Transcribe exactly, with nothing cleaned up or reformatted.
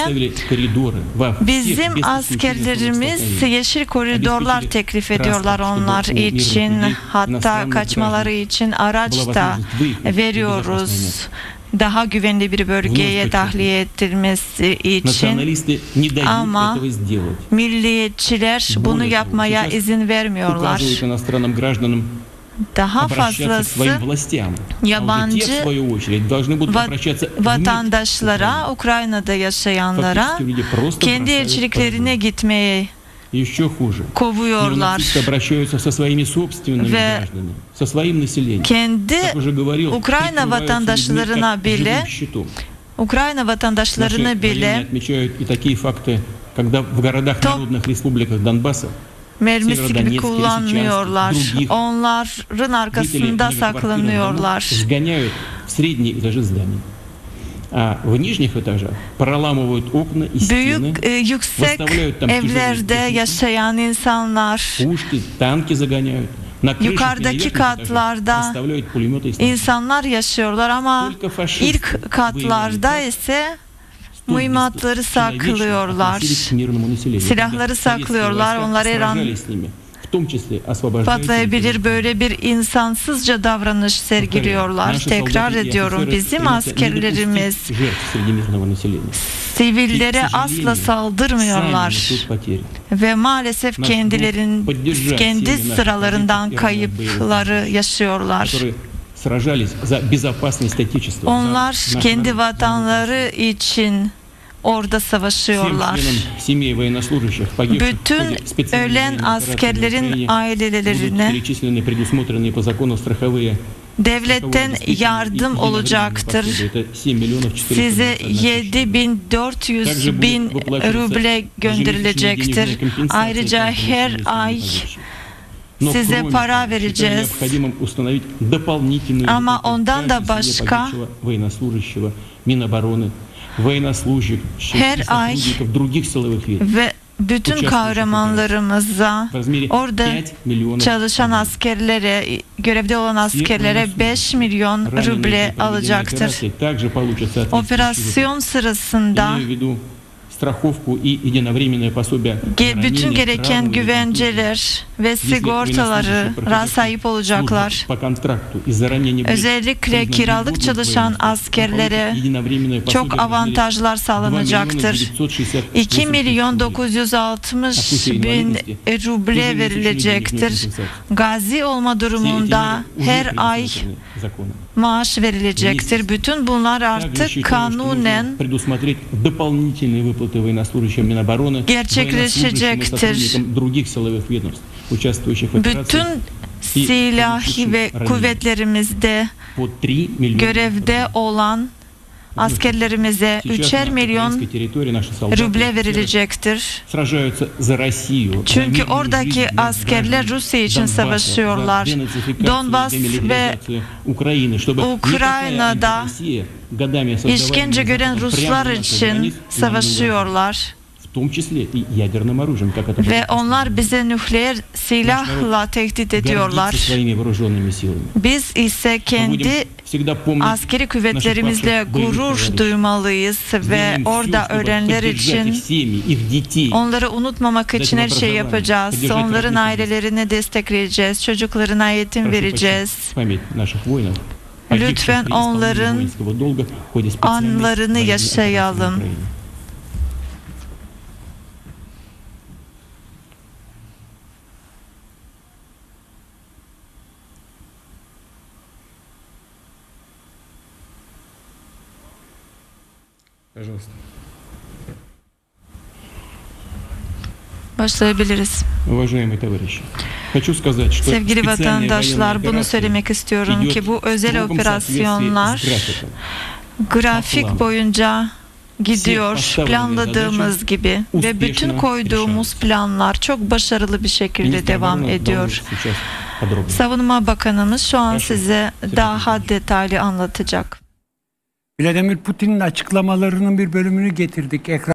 bizim askerlerimiz yeşil koridorlar teklif ediyorlar onlar için. Hatta kaçmaları için araç da veriyoruz. Daha güvenli bir bölgeye tahliye ettirmesi için. Ama milliyetçiler bunu yapmaya izin vermiyorlar. Daha fazlası yabancı vatandaşlara, Ukrayna'da yaşayanlara kendi elçiliklerine gitmeye kovuyorlar ve kendi Ukrayna vatandaşlarına bile Ukrayna vatandaşlarına bile top mermisi gibi kullanmıyorlar. Onların arkasında saklanıyorlar. Büyük, yüksek evlerde yaşayan insanlar, yukarıdaki katlarda insanlar yaşıyorlar ama ilk katlarda ise mühimmatları saklıyorlar, silahları saklıyorlar, onları her an patlayabilir, böyle bir insansızca davranış sergiliyorlar. Tekrar ediyorum, bizim askerlerimiz sivillere asla saldırmıyorlar ve maalesef kendilerin kendi sıralarından kayıpları yaşıyorlar. Onlar kendi vatanları için orada savaşıyorlar. Bütün ölen askerlerin ailelerine devletten yardım olacaktır. Size yedi bin dört yüz bin ruble gönderilecektir. Ayrıca her ay size para vereceğiz. Ama ondan da başka her ay ve bütün kahramanlarımıza, orada çalışan askerlere, görevde olan askerlere beş milyon ruble alacaktır. Operasyon sırasında bütün gereken güvenceler ve sigortalara sahip olacaklar. Özellikle kiralık çalışan askerlere çok avantajlar sağlanacaktır. iki milyon dokuz yüz altmış bin ruble verilecektir. Gazi olma durumunda her ay maaş verilecektir. Bütün bunlar artık kanunen gerçekleşecektir. Bütün silahi ve kuvvetlerimizde görevde olan askerlerimize üçer milyon ruble verilecektir. Çünkü oradaki askerler Rusya için savaşıyorlar. Donbas ve Ukrayna'da işkence gören Ruslar için savaşıyorlar. Ve onlar bize nükleer silahla tehdit ediyorlar. Biz ise kendi askeri kuvvetlerimizle gurur duymalıyız ve orada ölenler için onları unutmamak için her şey yapacağız. Onların ailelerini destekleyeceğiz, çocuklarına eğitim vereceğiz. Lütfen onların anlarını yaşayalım. Başlayabiliriz. Sevgili vatandaşlar, bunu söylemek istiyorum ki bu özel operasyonlar grafik boyunca gidiyor, planladığımız gibi ve bütün koyduğumuz planlar çok başarılı bir şekilde devam ediyor. Savunma Bakanımız şu an size daha detaylı anlatacak. Vladimir Putin'in açıklamalarının bir bölümünü getirdik ekran.